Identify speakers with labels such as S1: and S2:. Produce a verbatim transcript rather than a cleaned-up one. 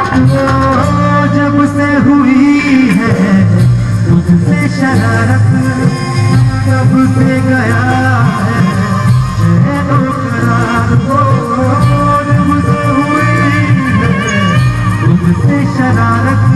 S1: जब से हुई है तुझसे शरारत, तब से गया है चैनो करार। जब से हुई है तुझसे शरारत,